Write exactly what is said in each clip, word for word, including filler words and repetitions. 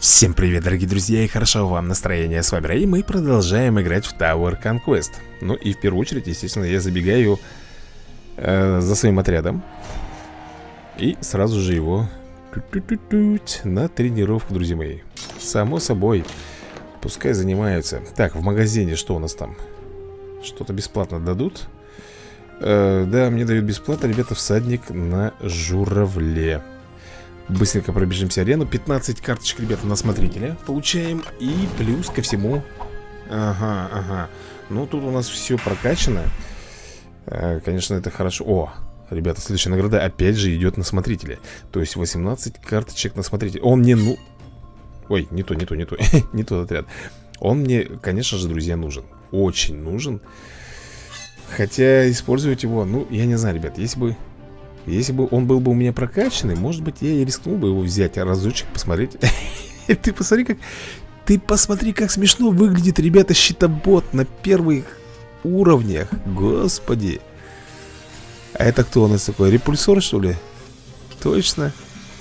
Всем привет, дорогие друзья, и хорошо вам настроение. С вами Рэй, мы продолжаем играть в Tower Conquest. Ну и в первую очередь, естественно, я забегаю э, за своим отрядом и сразу же его на тренировку, друзья мои. Само собой, пускай занимаются. Так, в магазине что у нас там? Что-то бесплатно дадут? э, Да, мне дают бесплатно, ребята, всадник на журавле. Быстренько пробежимся арену. пятнадцать карточек, ребята, на смотрителя получаем. И плюс ко всему. Ага, ага. Ну, тут у нас все прокачано. а, Конечно, это хорошо. О, ребята, следующая награда опять же идет на смотрителя. То есть восемнадцать карточек на смотрителя. Он мне, ну... Ой, не то, не то, не то. Не тот отряд. Он мне, конечно же, друзья, нужен. Очень нужен. Хотя использовать его, ну, я не знаю, ребят. Если бы... Если бы он был бы у меня прокачанный, может быть, я и рискнул бы его взять, а разочек посмотреть. Ты посмотри, как... Ты посмотри, как смешно выглядит, ребята, щитобот на первых уровнях. Господи. А это кто у нас такой? Репульсор, что ли? Точно.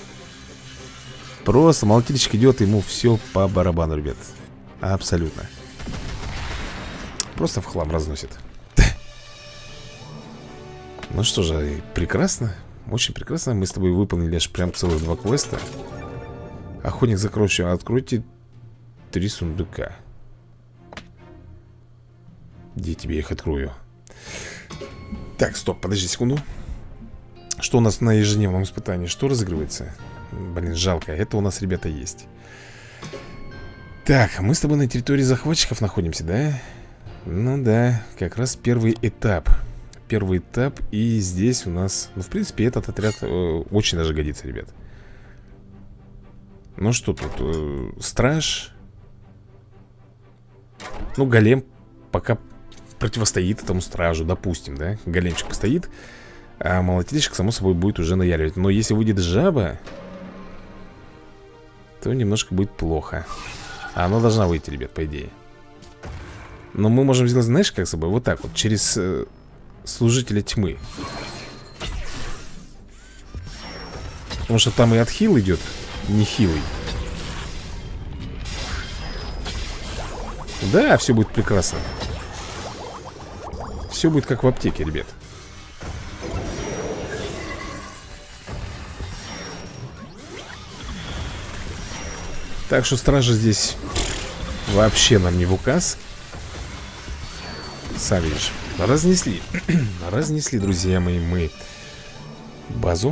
Просто молотильщик идет, ему все по барабану, ребят. Абсолютно. Просто в хлам разносит. Ну что же, прекрасно. Очень прекрасно. Мы с тобой выполнили аж прям целых два квеста. Охотник за кровью. Откройте три сундука. Где я тебе их открою? Так, стоп, подожди секунду. Что у нас на ежедневном испытании? Что разыгрывается? Блин, жалко. Это у нас, ребята, есть. Так, мы с тобой на территории захватчиков находимся, да? Ну да, как раз первый этап. Первый этап, и здесь у нас, ну, в принципе, этот отряд э, очень даже годится, ребят. Ну что тут, э, страж. Ну, голем пока противостоит этому стражу, допустим, да. Големчик постоит, а молотильщик, само собой, будет уже наяривать. Но если выйдет жаба, то немножко будет плохо. А она должна выйти, ребят, по идее. Но мы можем сделать, знаешь, как с собой, вот так вот, через... Э, служителя тьмы. Потому что там и отхил идет нехилый. Да, все будет прекрасно. Все будет как в аптеке, ребят. Так что стражи здесь вообще нам не в указ. Сам видишь. Разнесли. Разнесли, друзья мои, мы базу.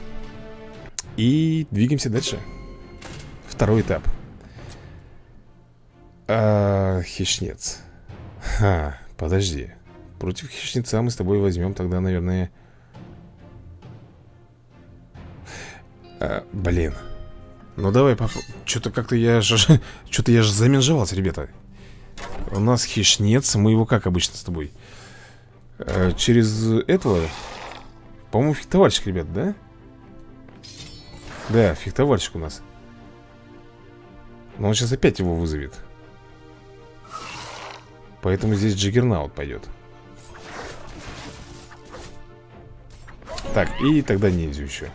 И двигаемся дальше. Второй этап. а, Хищнец. Ха, подожди. Против хищнеца мы с тобой возьмем тогда, наверное... а, Блин. Ну давай, папа. Что-то как-то я же... Что-то я же заменжевался, ребята. У нас хищнец. Мы его как обычно с тобой... Через этого, по-моему, фехтовальщик, ребят, да? Да, фехтовальщик у нас. Но он сейчас опять его вызовет. Поэтому здесь Джиггернаут пойдет. Так, и тогда ниндзю еще.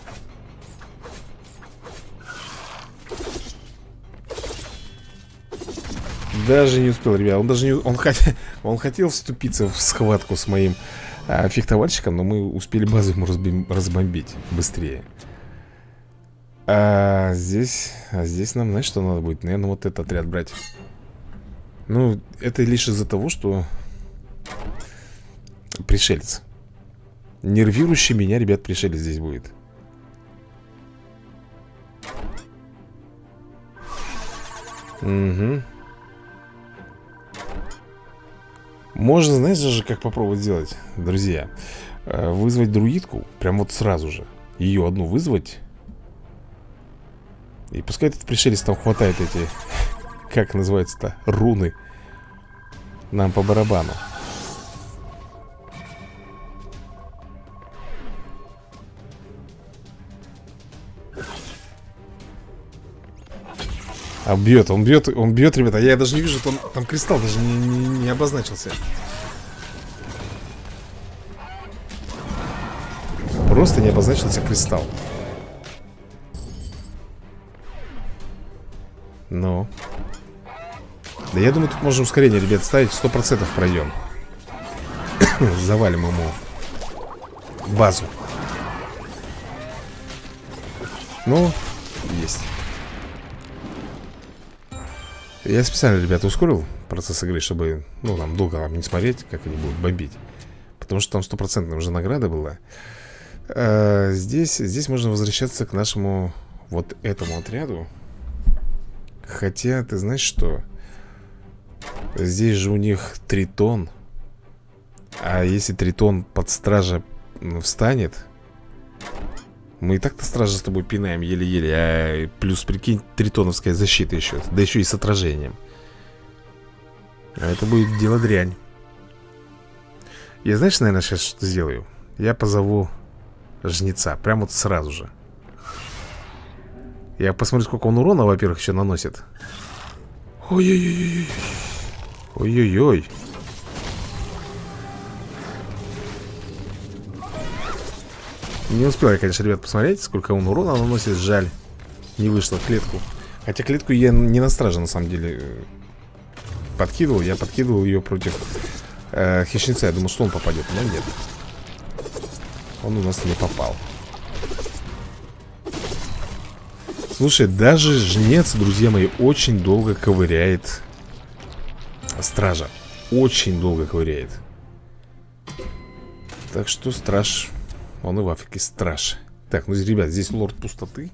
Даже не успел, ребят. Он даже не... Он, хот... он хотел вступиться в схватку с моим а, фехтовальщиком, но мы успели базу ему разбим... разбомбить быстрее. А здесь... А здесь нам, знаешь, что надо будет? Наверное, вот этот отряд брать. Ну, это лишь из-за того, что... Пришелец. Нервирующий меня, ребят, пришелец здесь будет. Угу. Можно, знаешь же, как попробовать сделать, друзья? Вызвать друидку, прям вот сразу же. Ее одну вызвать. И пускай этот пришелец там хватает эти... Как называется-то? Руны. Нам по барабану. А бьет, он бьет, он бьет, ребята. Я даже не вижу, там, там кристалл даже не, не, не обозначился. Просто не обозначился кристалл. Ну. Да я думаю, тут можно ускорение, ребят, ставить. Сто процентов пройдем. Завалим ему базу. Ну, есть. Я специально, ребята, ускорил процесс игры, чтобы, ну, нам долго нам не смотреть, как они будут бомбить. Потому что там стопроцентная уже награда была. а, здесь, здесь можно возвращаться к нашему вот этому отряду. Хотя, ты знаешь что? Здесь же у них Тритон. А если Тритон под стража встанет, мы и так-то стража с тобой пинаем еле-еле. А плюс, прикинь, тритоновская защита еще. Да еще и с отражением. А это будет дело дрянь. Я, знаешь, наверное, сейчас что сделаю? Я позову жнеца. Прямо вот сразу же. Я посмотрю, сколько он урона, во-первых, еще наносит. Ой-ой-ой. Ой-ой-ой. Не успел я, конечно, ребят, посмотреть, сколько он урона наносит. Жаль, не вышло клетку. Хотя клетку я не на страже, на самом деле, подкидывал. Я подкидывал ее против э, хищница. Я думал, что он попадет, но нет. Он у нас не попал. Слушай, даже жнец, друзья мои, очень долго ковыряет стража. Очень долго ковыряет. Так что страж... Он и в Африке страж. Так, ну, ребят, здесь лорд пустоты.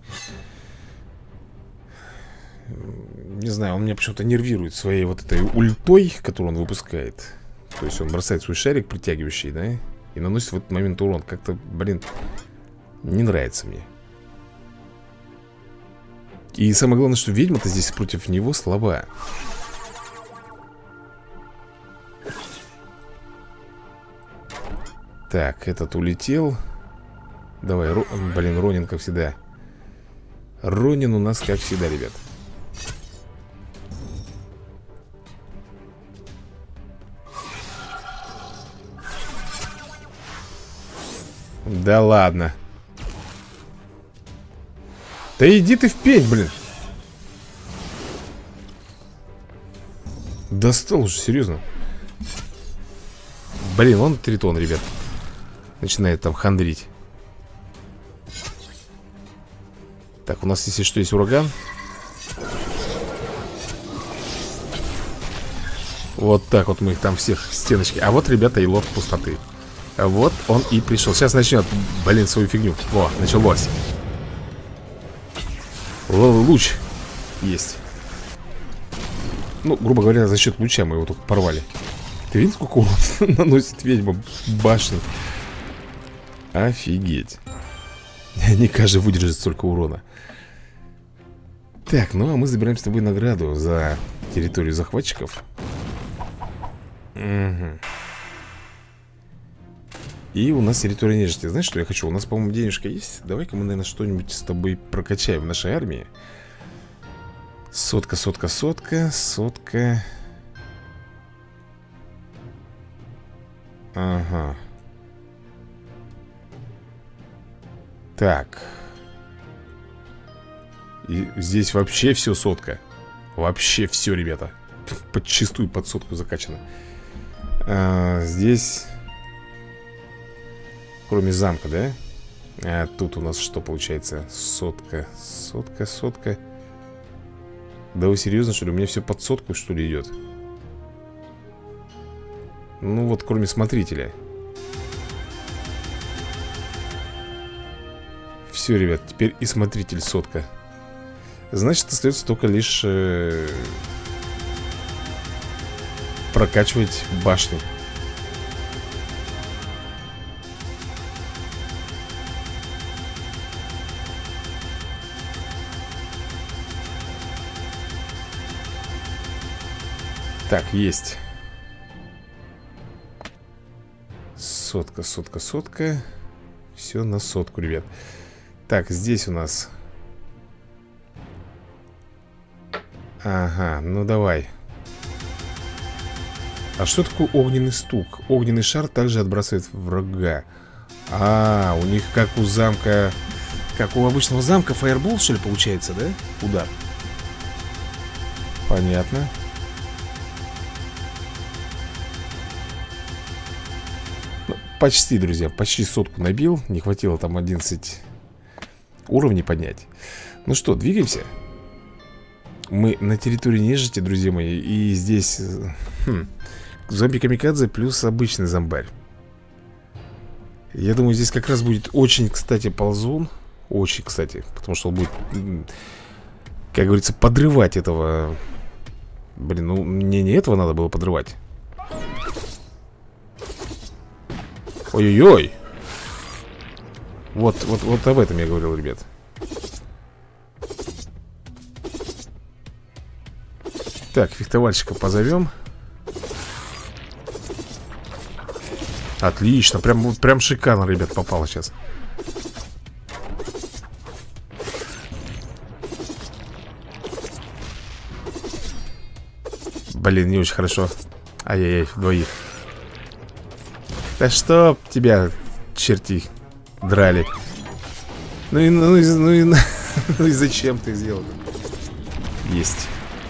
Не знаю, он меня почему-то нервирует своей вот этой ультой, которую он выпускает. То есть он бросает свой шарик, притягивающий, да, и наносит в этот момент урон. Как-то, блин, не нравится мне. И самое главное, что ведьма-то здесь против него слаба. Так, этот улетел. Давай, Ро... блин, Ронин, как всегда. Ронин у нас, как всегда, ребят. Да ладно. Да иди ты в пень, блин. Достал уже, серьезно. Блин, он тритон, ребят. Начинает там хандрить. Так, у нас, если что, есть ураган. Вот так вот мы их там всех стеночки. А вот, ребята, и лорд пустоты. А вот он и пришел. Сейчас начнет, блин, свою фигню. О, началось. Луч есть. Ну, грубо говоря, за счет луча мы его только порвали. Ты видишь, сколько урона наносит ведьма башни? Офигеть. Не каждый выдержит столько урона. Так, ну а мы забираем с тобой награду за территорию захватчиков. Угу. И у нас территория нежити. Знаешь, что я хочу? У нас, по-моему, денежка есть. Давай-ка мы, наверное, что-нибудь с тобой прокачаем в нашей армии. Сотка, сотка, сотка, сотка. Ага. Так. И здесь вообще все сотка. Вообще все, ребята. Подчистую под сотку закачано. а, Здесь, кроме замка, да? А тут у нас что получается? Сотка, сотка, сотка. Да вы серьезно, что ли? У меня все под сотку, что ли, идет? Ну вот, кроме смотрителя. Все, ребят, теперь и смотритель сотка. Значит, остается только лишь э, прокачивать башни. Так, есть. Сотка, сотка, сотка. Все на сотку, ребят. Так, здесь у нас... Ага, ну давай. А что такое огненный стук? Огненный шар также отбрасывает врага. А, у них как у замка... Как у обычного замка фаербол, что ли, получается, да? Удар. Понятно. Ну, почти, друзья, почти сотку набил. Не хватило там одиннадцать уровней поднять. Ну что, двигаемся. Мы на территории нежити, друзья мои. И здесь хм, зомби-камикадзе плюс обычный зомбарь. Я думаю, здесь как раз будет очень, кстати, ползун. Очень, кстати. Потому что он будет, как говорится, подрывать этого. Блин, ну мне не этого надо было подрывать. Ой-ой-ой. Вот, вот, вот об этом я говорил, ребят. Так, фехтовальщика позовем. Отлично, прям, прям шикарно, ребят, попало сейчас. Блин, не очень хорошо. Ай-яй-яй, двоих. Да чтоб тебя, черти, драли. Ну и, ну и, ну и, ну и зачем ты сделал? Есть.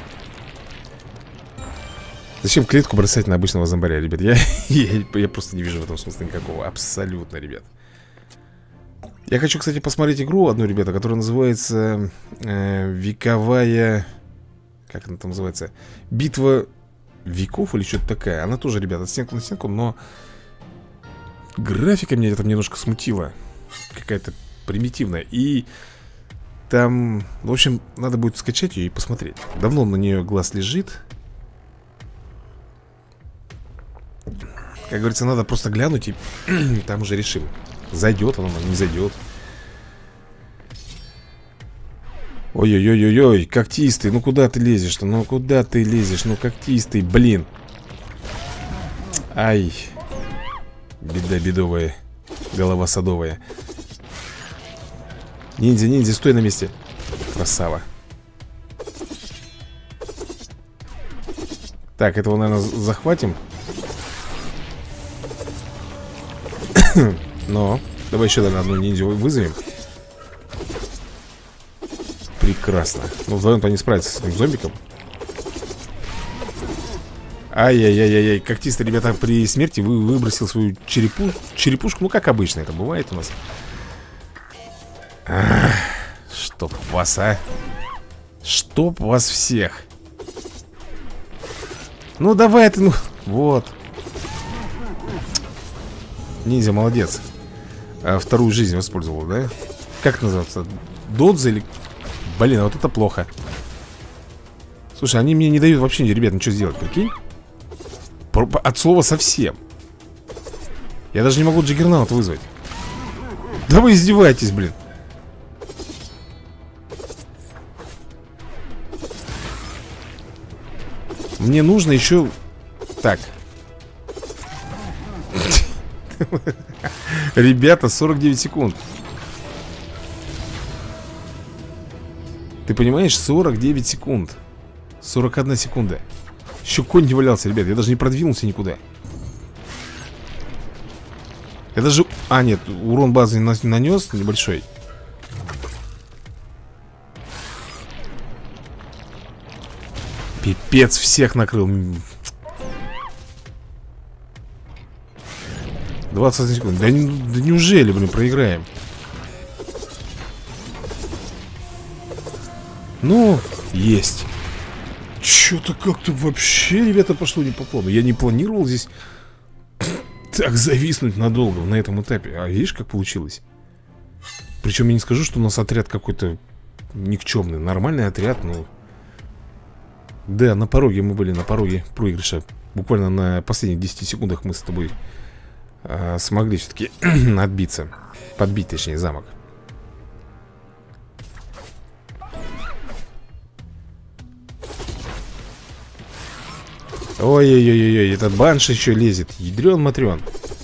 Зачем клетку бросать на обычного зомбаря, ребят? Я, я, я просто не вижу в этом смысла никакого. Абсолютно, ребят. Я хочу, кстати, посмотреть игру одну, ребята, которая называется э, Вековая... Как она там называется? Битва веков или что-то такая. Она тоже, ребята, стенку на стенку, но графика меня там немножко смутила. Какая-то примитивная. И там, в общем, надо будет скачать ее и посмотреть. Давно на нее глаз лежит. Как говорится, надо просто глянуть и там уже решим. Зайдет она, не зайдет. Ой-ой-ой-ой-ой, когтистый, ну куда ты лезешь-то? Ну куда ты лезешь? Ну когтистый, блин. Ай. Беда бедовая. Голова садовая. Ниндзя, ниндзя, стой на месте. Красава. Так, этого, наверное, захватим. Но, давай еще, наверное, одну ниндзю вызовем. Прекрасно. Ну, вдвоем-то они справятся с этим зомбиком. Ай-яй-яй-яй-яй. Когтистый, ребята, при смерти вы выбросил свою черепу... черепушку. Ну, как обычно это бывает у нас. Ах, чтоб вас, а. Чтоб вас всех. Ну, давай ты, ну... Вот. Ниндзя, молодец. А, вторую жизнь воспользовал, да? Как это называется? Додза или... Блин, а вот это плохо. Слушай, они мне не дают вообще, ребят, ничего сделать, прикинь? От слова совсем. Я даже не могу Джаггернаут вызвать. Да вы издеваетесь, блин. Мне нужно еще... Так. Ребята, сорок девять секунд. Ты понимаешь, сорок девять секунд. сорок одна секунда. Еще конь не валялся, ребят. Я даже не продвинулся никуда. Я даже... А, нет, урон базы нанес небольшой. Пипец, всех накрыл. двадцать один секунд. Да, да неужели, блин, проиграем? Ну, есть. Что-то как-то вообще, ребята, пошло не по плану. Я не планировал здесь так зависнуть надолго на этом этапе. А видишь, как получилось? Причем я не скажу, что у нас отряд какой-то никчемный. Нормальный отряд, ну... Да, на пороге мы были, на пороге проигрыша. Буквально на последних десяти секундах мы с тобой а, смогли все-таки отбиться. Подбить, точнее, замок. Ой-ой-ой-ой, этот банш еще лезет. Ядрен-матрен.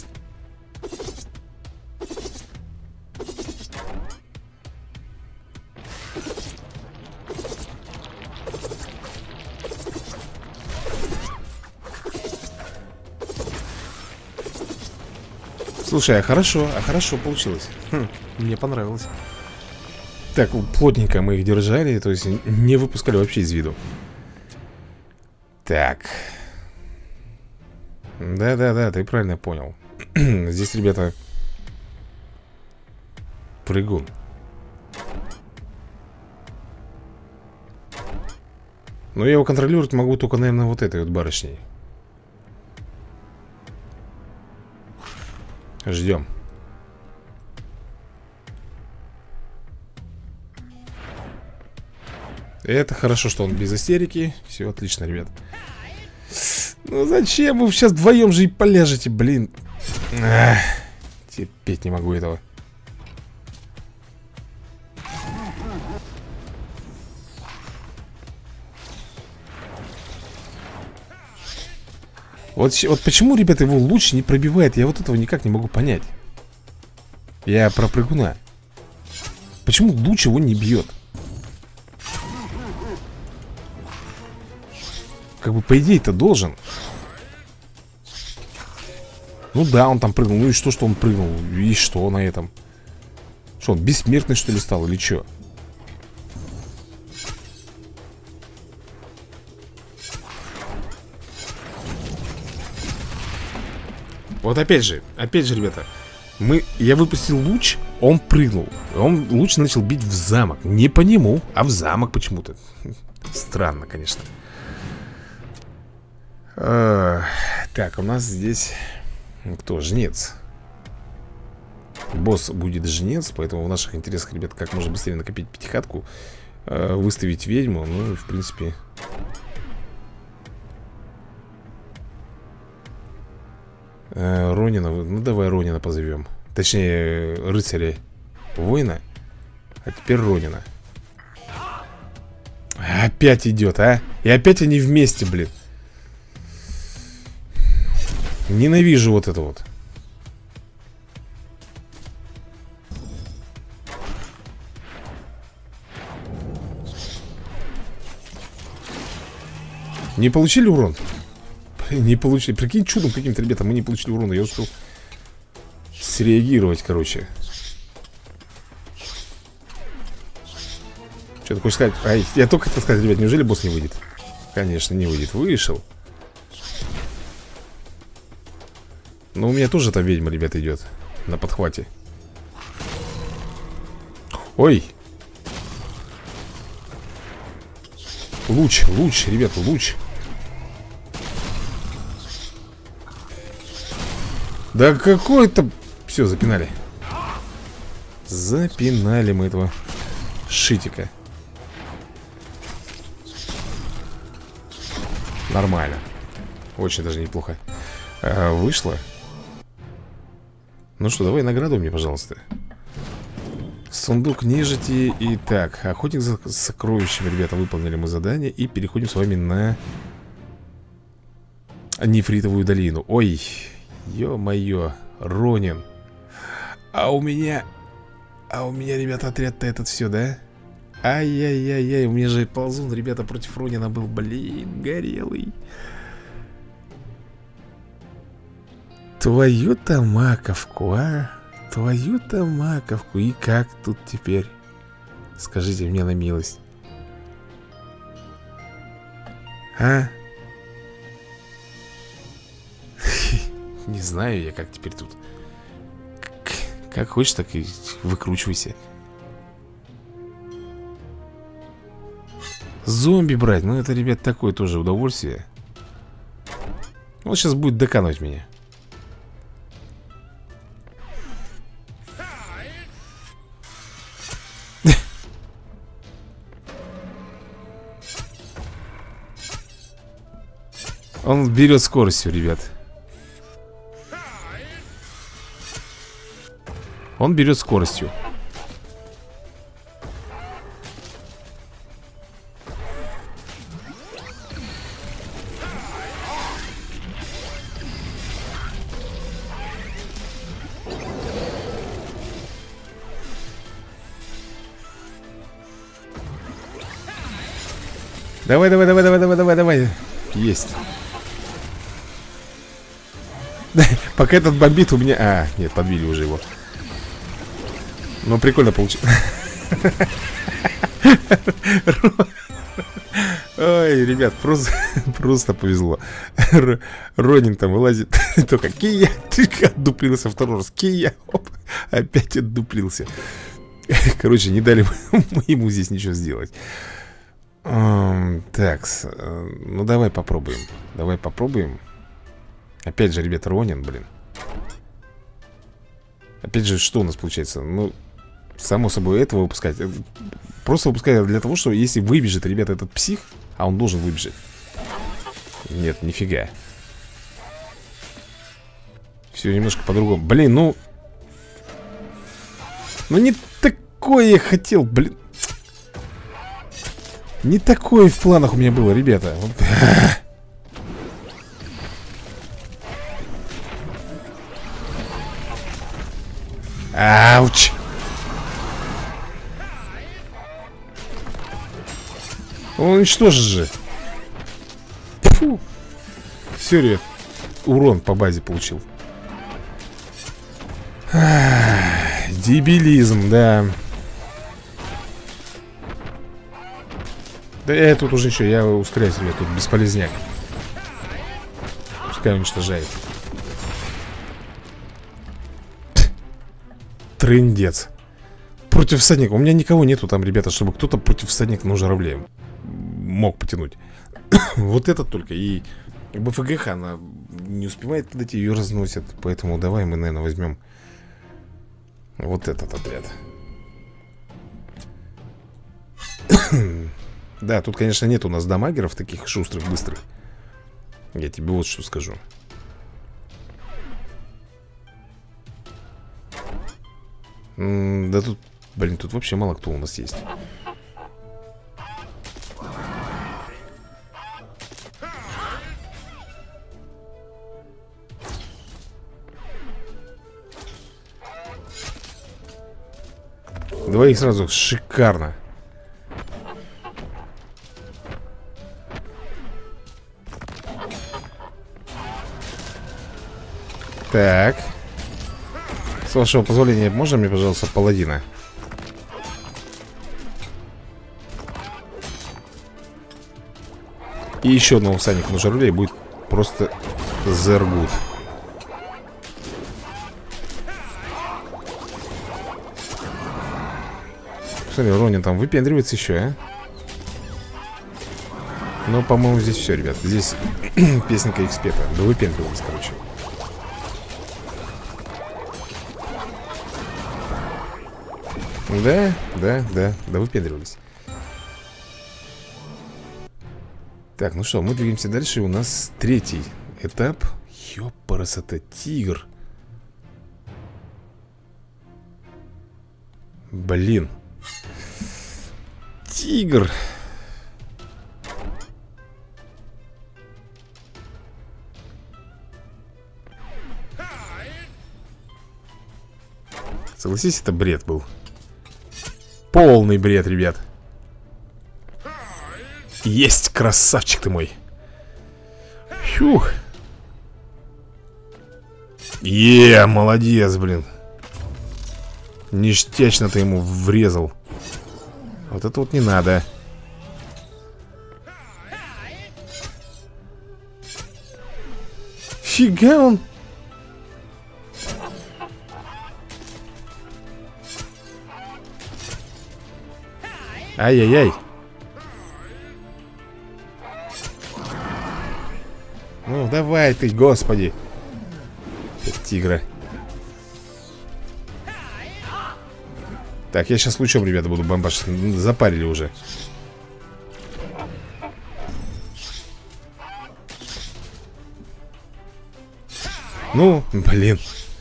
Слушай, а хорошо, а хорошо получилось. Хм, мне понравилось. Так, плотненько мы их держали, то есть не выпускали вообще из виду. Так. Да-да-да, ты правильно понял. Здесь, ребята, прыгун. Но я его контролировать могу только, наверное, вот этой вот барышней. Ждем. Это хорошо, что он без истерики. Все отлично, ребят. Ну зачем вы сейчас вдвоем же и поляжете, блин? Ах, терпеть не могу этого. Вот, вот почему, ребята, его луч не пробивает? Я вот этого никак не могу понять. Я про прыгуна. Почему луч его не бьет? Как бы по идее-то должен. Ну да, он там прыгнул. Ну и что, что он прыгнул? И что на этом? Что, он бессмертный, что ли, стал? Или что? Вот опять же, опять же, ребята, мы, я выпустил луч, он прыгнул. Он луч начал бить в замок. Не по нему, а в замок почему-то. Странно, конечно. а, Так, у нас здесь кто? Жнец. Босс будет жнец, поэтому в наших интересах, ребят, как можно быстрее накопить пятихатку, а, выставить ведьму. Ну, в принципе... Ронина, ну давай Ронина позовем. Точнее, рыцаря воина. А теперь Ронина. Опять идет, а? И опять они вместе, блин. Ненавижу вот это вот. Не получили урон? Не получили. Прикинь, чудом каким-то, ребята, мы не получили урона. Я успел среагировать, короче. Что ты хочешь сказать? Ай, я только хотел сказать, ребят, неужели босс не выйдет? Конечно, не выйдет. Вышел. Но у меня тоже там ведьма, ребята, идет. На подхвате. Ой. Луч, луч, ребята, луч. Да какой-то... Все, запинали. Запинали мы этого шитика. Нормально. Очень даже неплохо. а, Вышло. Ну что, давай награду мне, пожалуйста. Сундук нежити. Итак, охотник за сокровищами, ребята, выполнили мы задание. И переходим с вами на Нефритовую долину. Ой, ё-моё, Ронин. А у меня... А у меня, ребята, отряд-то этот все, да? Ай-яй-яй-яй, у меня же ползун, ребята, против Ронина был, блин, горелый. Твою-то маковку, а? Твою-то маковку. И как тут теперь? Скажите мне на милость. А? Не знаю я, как теперь тут. Как хочешь, так и выкручивайся. Зомби брать, ну это, ребят, такое тоже удовольствие. Он сейчас будет доканывать меня. Он берет скоростью, ребят. Он берет скоростью. Давай, давай, давай, давай, давай, давай, давай. Есть. Пока этот бомбит у меня... А, нет, подбили уже его. Ну, прикольно получилось. Ой, ребят, просто, просто повезло. Р Ронин там вылазит. Только Кия, ты отдуплился второй раз. Кия, оп, опять отдуплился. Короче, не дали ему здесь ничего сделать. Так, ну давай попробуем. Давай попробуем. Опять же, ребята, Ронин, блин. Опять же, что у нас получается? Ну, само собой, этого выпускать. Просто выпускать для того, что если выбежит, ребята, этот псих, а он должен выбежать. Нет, нифига. Все немножко по-другому. Блин, ну... Ну не такое я хотел, блин. Не такое в планах у меня было, ребята. Ауч. Он уничтожит же. Фу. Все, ребят, урон по базе получил. Ах, дебилизм, да. Да я тут уже ничего, я ускоряюсь, ребят, тут бесполезняк. Пускай уничтожает. Трындец. Против всадника. У меня никого нету там, ребята, чтобы кто-то против всадника на журавле мог потянуть. Вот это только. И БФГХ, она не успевает подойти, ее разносят. Поэтому давай мы, наверное, возьмем вот этот отряд. Да, тут, конечно, нет у нас дамагеров таких шустрых, быстрых. Я тебе вот что скажу. М да тут, блин, тут вообще мало кто у нас есть. Двоих сразу, шикарно. Так. С вашего позволения, можно мне, пожалуйста, паладина? И еще одного всадника на журавле будет просто зергут. Смотри, Ронин там выпендривается еще, а? Ну, по-моему, здесь все, ребят. Здесь песенка экспета. Да выпендривались, короче. Да, да, да, да выпендривались. Так, ну что, мы двигаемся дальше. У нас третий этап. Ёпарас, это тигр. Блин. Тигр. Согласись, это бред был. Полный бред, ребят. Есть, красавчик ты мой. Фух. Е, молодец, блин. Ништячно ты ему врезал. Вот это вот не надо. Фига он. Ай-яй-яй. Ну, давай ты, господи. Тигра. Так, я сейчас лучом, ребята, буду бомбашить. Запарили уже. Ну, блин.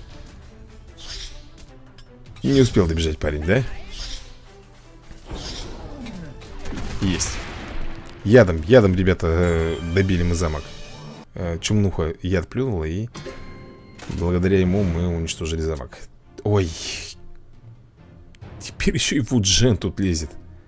Не успел добежать парень, да? Есть. Ядом, ядом, ребята, добили мы замок. Чумнуха яд плюнула, и благодаря ему мы уничтожили замок. Ой. Теперь еще и Вуджен тут лезет.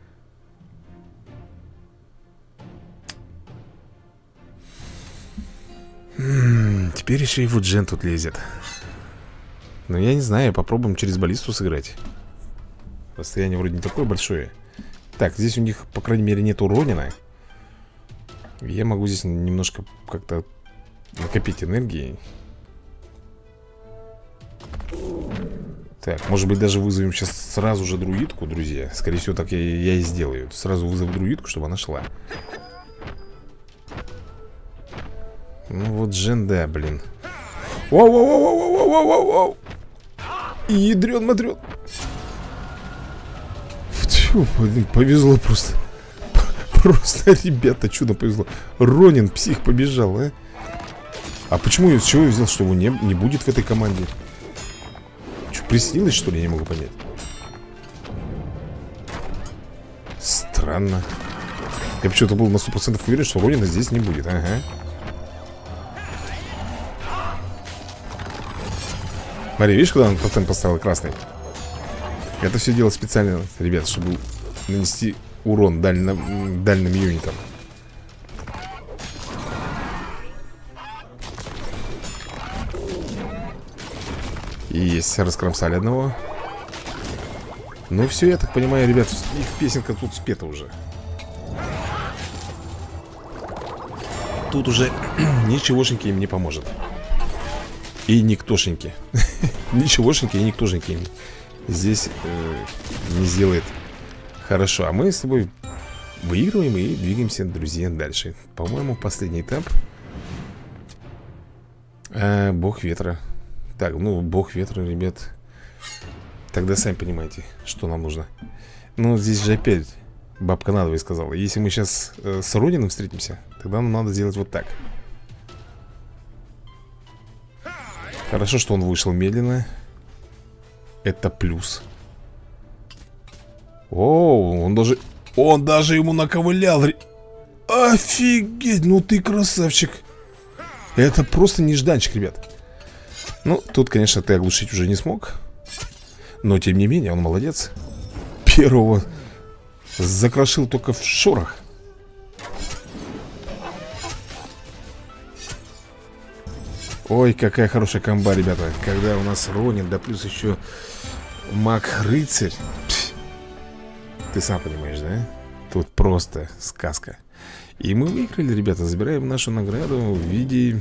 М-м, теперь еще и Вуджен тут лезет. Но я не знаю, попробуем через баллисту сыграть. Расстояние вроде не такое большое. Так, здесь у них, по крайней мере, нету Ронина. Я могу здесь немножко как-то накопить энергии. Так, может быть, даже вызовем сейчас сразу же друидку, друзья. Скорее всего, так я, я и сделаю. Сразу вызову друидку, чтобы она шла. Ну вот Джен, да, блин. Воу-воу-воу-воу-воу-воу-воу-воу! Ядрен-мадрен. Фу, блин, повезло просто. Просто, ребята, чудо повезло. Ронин, псих, побежал, а? А почему я с чего я взял, что его не, не будет в этой команде? Что, приснилось, что ли? Я не могу понять. Странно. Я почему-то был на сто процентов уверен, что Ронина здесь не будет. Ага. Смотри, видишь, куда он тотем поставил красный? Это все дело специально, ребят, чтобы нанести урон дально, дальним юнитам. Есть, раскромсали одного. Ну все, я так понимаю, ребят, их песенка тут спета уже. Тут уже ничегошеньки им не поможет. И никтошеньки. Ничегошеньки и никтошеньки им здесь э, не сделает хорошо. А мы с тобой выигрываем и двигаемся, друзья, дальше. По-моему, последний этап. а, Бог ветра. Так, ну, бог ветра, ребят. Тогда сами понимаете, что нам нужно. Ну, здесь же опять бабка надвое сказала. Если мы сейчас э, с Ронином встретимся, тогда нам надо сделать вот так. Хорошо, что он вышел медленно. Это плюс. О, он даже... Он даже ему наковылял. Офигеть, ну ты красавчик. Это просто нежданчик, ребят. Ну, тут, конечно, ты оглушить уже не смог. Но, тем не менее, он молодец. Первого закрошил только в шорох. Ой, какая хорошая комба, ребята. Когда у нас Ронин, да плюс еще маг-рыцарь. Ты сам понимаешь, да? Тут просто сказка. И мы выиграли, ребята. Забираем нашу награду в виде...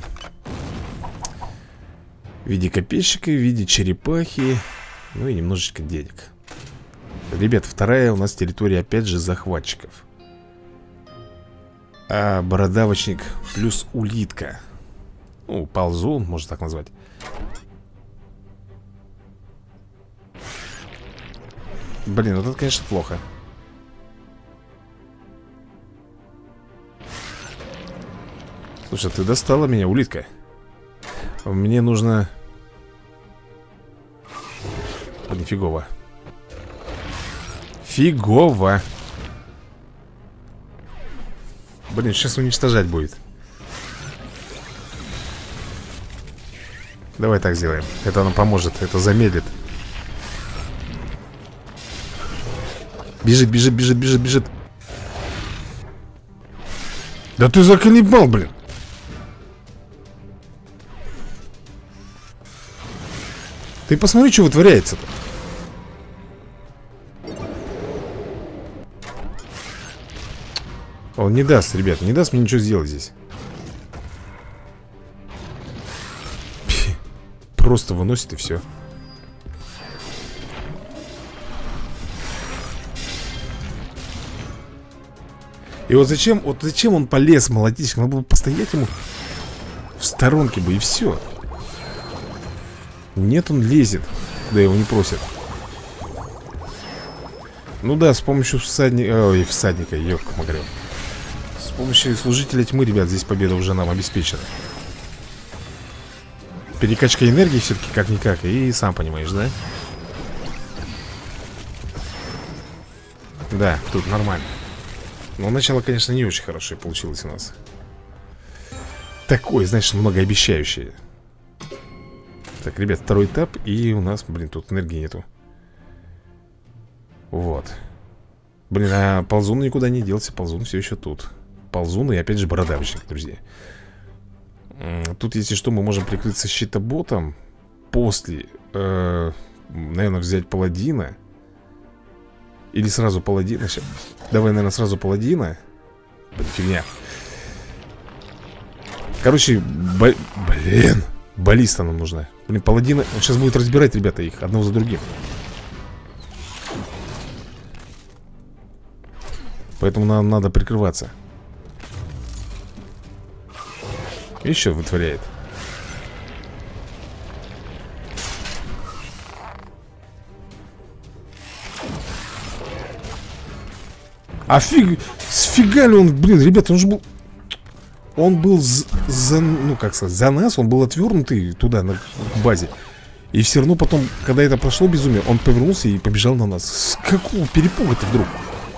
В виде копейщика, в виде черепахи. Ну и немножечко денег. Ребят, вторая у нас территория, опять же, захватчиков. А бородавочник плюс улитка. Ну, ползун, можно так назвать. Блин, вот это, конечно, плохо. Слушай, ты достала меня, улитка. Мне нужно... Блин, фигово. Фигово. Блин, сейчас уничтожать будет. Давай так сделаем. Это нам поможет, это замедлит. Бежит, бежит, бежит, бежит, бежит. Да ты заколебал, блин. Ты посмотри, что вытворяется-то. Он не даст, ребят, не даст мне ничего сделать здесь. Просто выносит и все. И вот зачем, вот зачем он полез молотить? Надо было постоять ему в сторонке бы и все. Нет, он лезет, да его не просят. Ну да, с помощью всадника... Ой, всадника, ёк-магрё. С помощью служителя тьмы, ребят, здесь победа уже нам обеспечена. Перекачка энергии все-таки как-никак. И сам понимаешь, да? Да, тут нормально. Но начало, конечно, не очень хорошее получилось у нас. Такое, знаешь, многообещающее. Так, ребят, второй этап. И у нас, блин, тут энергии нету. Вот. Блин, а ползун никуда не делся. Ползун все еще тут. Ползун и опять же бородавочник, друзья. Тут, если что, мы можем прикрыться щитоботом. После, э, наверное, взять паладина. Или сразу паладина. Давай, наверное, сразу паладина. Блин, фигня. Короче, бо... блин, баллиста нам нужна. Блин, паладина, он сейчас будет разбирать, ребята, их одного за другим. Поэтому нам надо прикрываться. Еще вытворяет. А фиг, сфига ли он, блин, ребята, он же был... Он был за, за, ну как сказать, за нас, он был отвернутый туда, на базе. И все равно потом, когда это прошло безумие, он повернулся и побежал на нас. С какого перепуга-то вдруг?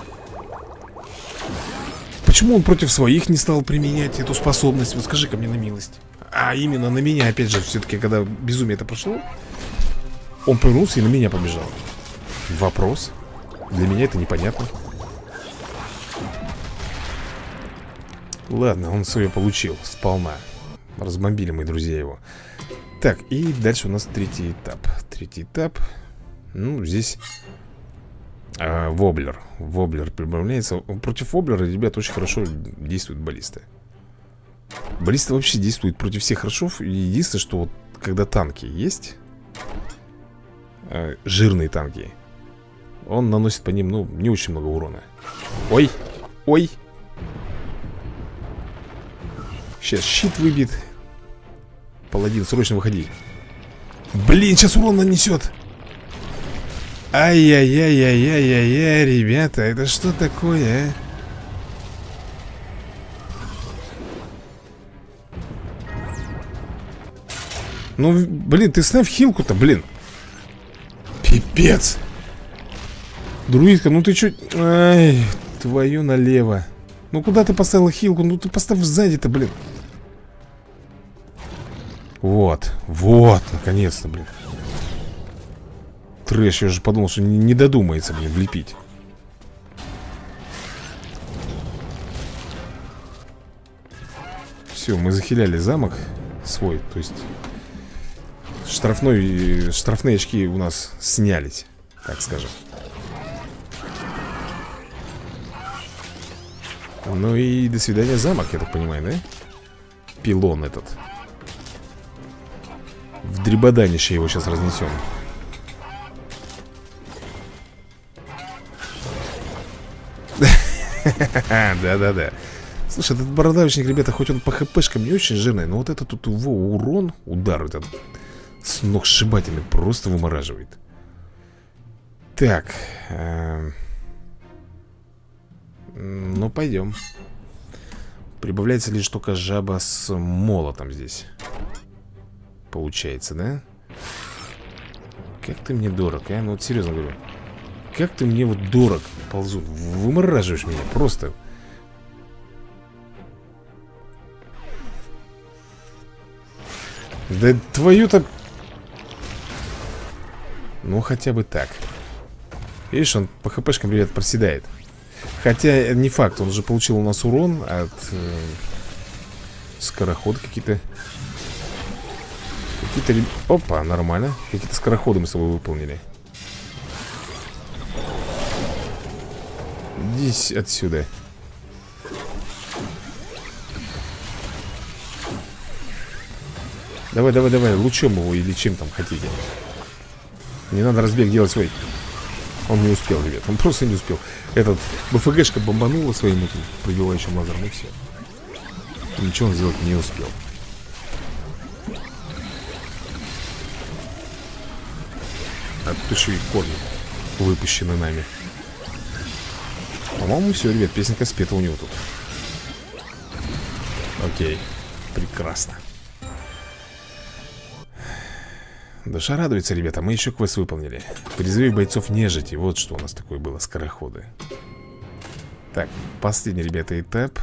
Почему он против своих не стал применять эту способность? Вот скажи-ка мне на милость. А именно на меня, опять же, все-таки, когда безумие это прошло, он повернулся и на меня побежал. Вопрос. Для меня это непонятно. Ладно, он свое получил сполна. Разбомбили мы, друзья, его. Так, и дальше у нас третий этап. Третий этап. Ну, здесь а, Воблер. Воблер прибавляется. Против Воблера, ребят, очень хорошо действуют баллисты. Баллисты вообще действуют против всех хорошо. Единственное, что вот когда танки есть, а, жирные танки, он наносит по ним, ну, не очень много урона. Ой, ой. Сейчас щит выбит. Паладин, срочно выходи. Блин, сейчас урон нанесет. Ай-яй-яй-яй-яй-яй-яй, ребята, это что такое, а? Ну, блин, ты ставь хилку-то, блин. Пипец. Друидка, ну ты чё... Ай, твою налево. Ну куда ты поставила хилку? Ну ты поставь сзади-то, блин. Вот, вот, наконец-то, блин. Трэш, я же подумал, что не, не додумается, блин, влепить. Все, мы захиляли замок свой. То есть штрафной, штрафные очки у нас снялись, так скажем. Ну и до свидания, замок, я так понимаю, да? Пилон этот. В дребоданище его сейчас разнесем. Да-да-да. Слушай, этот бородавочник, ребята, хоть он по хпшкам не очень жирный, но вот этот тут его урон, удар этот сногсшибательный, просто вымораживает. Так. Ну, пойдем. Прибавляется лишь только жаба с молотом здесь. Получается, да? Как ты мне дорог, а? Ну вот серьезно говорю. Как ты мне вот дорог, ползут. Вымораживаешь меня просто. Да твою-то... Ну хотя бы так. Видишь, он по хпшкам, ребят, проседает. Хотя не факт, он же получил у нас урон от э, скорохода какие-то. Какие-то... Опа, нормально. Какие-то скороходы мы с тобой выполнили. Иди отсюда. Давай, давай, давай, лучом его или чем там хотите. Не надо разбег делать свой. Он не успел, ребят, он просто не успел. Этот БФГшка бомбанула своим этим пробивающим лазером, и все. Ничего он сделать не успел. А тут еще и корни выпущены нами. По-моему, все, ребят, песенка спета у него тут. Окей, прекрасно. Душа радуется, ребята, мы еще квест выполнили. Призывы бойцов нежити, вот что у нас такое было, скороходы. Так, последний, ребята, этап.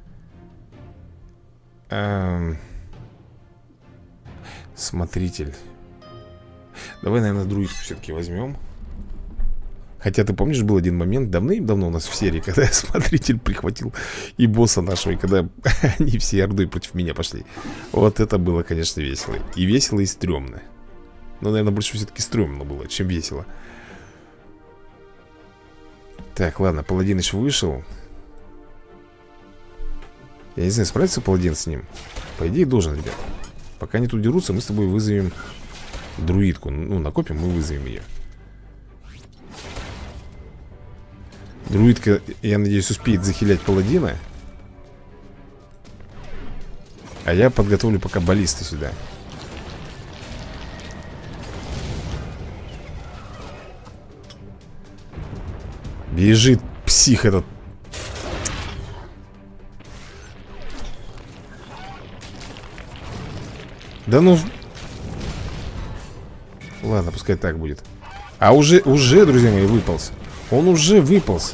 Эм... Смотритель. Давай, наверное, друидку все-таки возьмем. Хотя, ты помнишь, был один момент давным-давно у нас в серии, когда смотритель прихватил и босса нашего, и когда они все ордой против меня пошли. Вот это было, конечно, весело. И весело, и стрёмно. Но, наверное, больше все-таки стрёмно было, чем весело. Так, ладно, Паладиныч вышел. Я не знаю, справится Паладин с ним? По идее должен, ребят. Пока они тут дерутся, мы с тобой вызовем друидку. Ну, накопим, мы вызовем ее. Друидка, я надеюсь, успеет захилять паладина. А я подготовлю пока баллисты сюда. Бежит псих этот. Да ну... Ладно, пускай так будет. А уже, уже, друзья мои, выполз. Он уже выполз.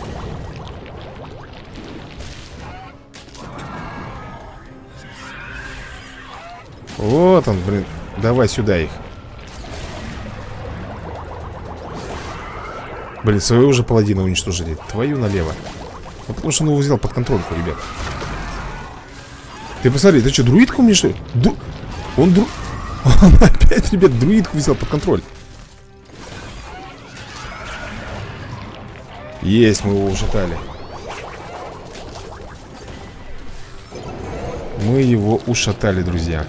Вот он, блин. Давай сюда их. Блин, своего уже паладина уничтожили. Твою налево. Ну, потому что он его взял под контрольку, ребят. Ты посмотри, ты что, друидку мне что ли? Ду... Он дру... Он опять, ребят, друидку взял под контроль. Есть, мы его ушатали. Мы его ушатали, друзья.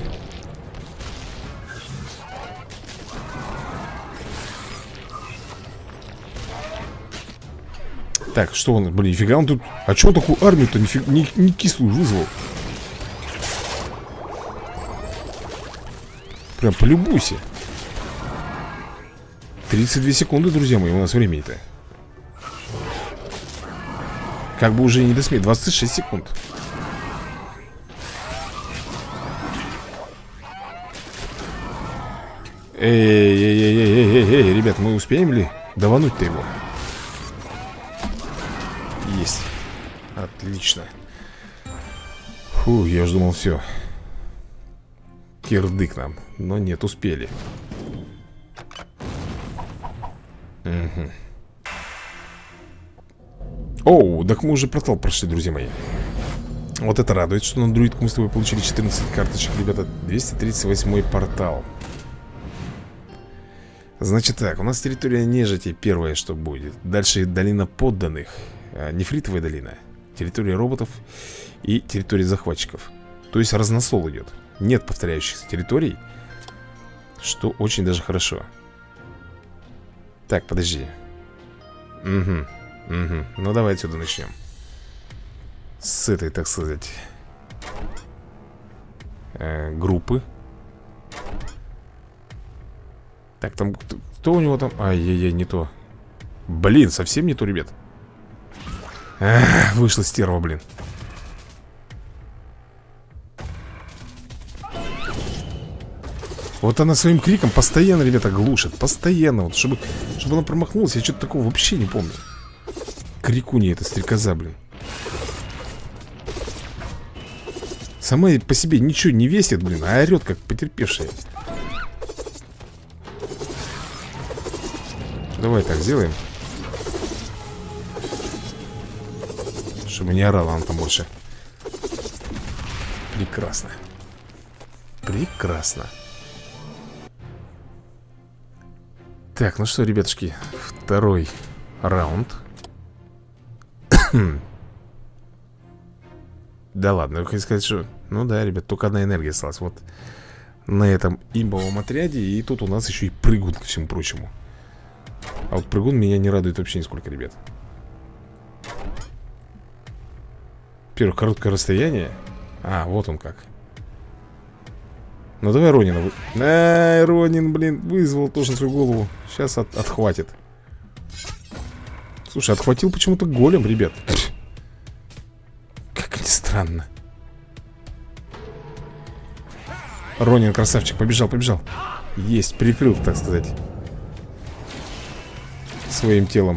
Так, что он, блин, нифига он тут... А что такую армию-то нифига, не, не кислую вызвал? Прям полюбуйся. тридцать две секунды, друзья мои, у нас времени-то. Как бы уже не досмеет, двадцать шесть секунд. Эй-эй-эй-эй-эй-эй, ребят, мы успеем ли давануть-то его? Есть. Отлично. Фу, я уж думал, все. Кирдык нам. Но нет, успели. Угу. Оу, так мы уже портал прошли, друзья мои. Вот это радует, что на друидку мы с тобой получили четырнадцать карточек, ребята. Двести тридцать восьмой портал. Значит так, у нас территория нежити первая, что будет. Дальше долина подданных, нефритовая долина, территория роботов и территория захватчиков. То есть разносол идет. Нет повторяющихся территорий, что очень даже хорошо. Так, подожди. Угу, угу. Ну давай отсюда начнем. С этой, так сказать, э, группы. Так, там, кто у него там? Ай-яй-яй, не то. Блин, совсем не то, ребят. Ах, вышла стерва, блин. Вот она своим криком постоянно, ребята, глушит. Постоянно, вот, чтобы, чтобы она промахнулась. Я что-то такого вообще не помню. Крикунья эта стрекоза, блин. Сама по себе ничего не весит, блин, а орет, как потерпевшая. Давай так сделаем. Чтобы не орала она там больше. Прекрасно. Прекрасно. Так, ну что, ребятушки, второй раунд. Да ладно, я хочу сказать, что... Ну да, ребят, только одна энергия осталась. Вот на этом имбовом отряде. И тут у нас еще и прыгун, ко всему прочему. А вот прыгун меня не радует вообще нисколько, ребят. Первое, короткое расстояние. А, вот он как. Ну давай Ронина вы... Ай, Ронин, блин, вызвал тоже свою голову. Сейчас от... отхватит. Слушай, отхватил почему-то голем, ребят. Как ни странно. Ронин, красавчик, побежал, побежал. Есть, прикрыл, так сказать, своим телом.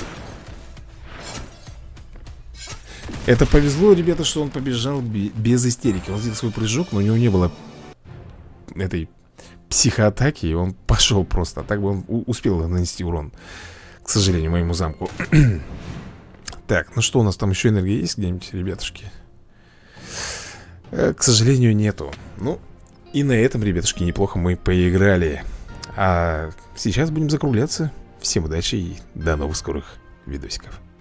Это повезло, ребята, что он побежал без истерики. Он сделал свой прыжок, но у него не было этой психоатаки, и он пошел просто. А так бы он успел нанести урон, к сожалению, моему замку. Так, ну что, у нас там еще энергия есть где-нибудь, ребятушки? К сожалению, нету. Ну, и на этом, ребятушки, неплохо мы поиграли. А сейчас будем закругляться. Всем удачи и до новых скорых видосиков.